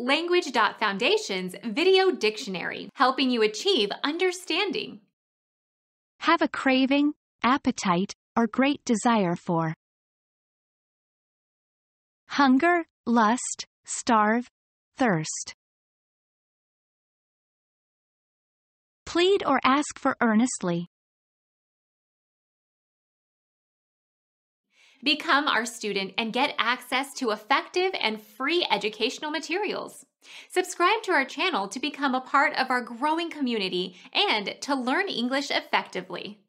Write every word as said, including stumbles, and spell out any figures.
Language.Foundation's Video Dictionary, helping you achieve understanding. Have a craving, appetite, or great desire for. Hunger, lust, starve, thirst. Plead or ask for earnestly. Become our student and get access to effective and free educational materials. Subscribe to our channel to become a part of our growing community and to learn English effectively.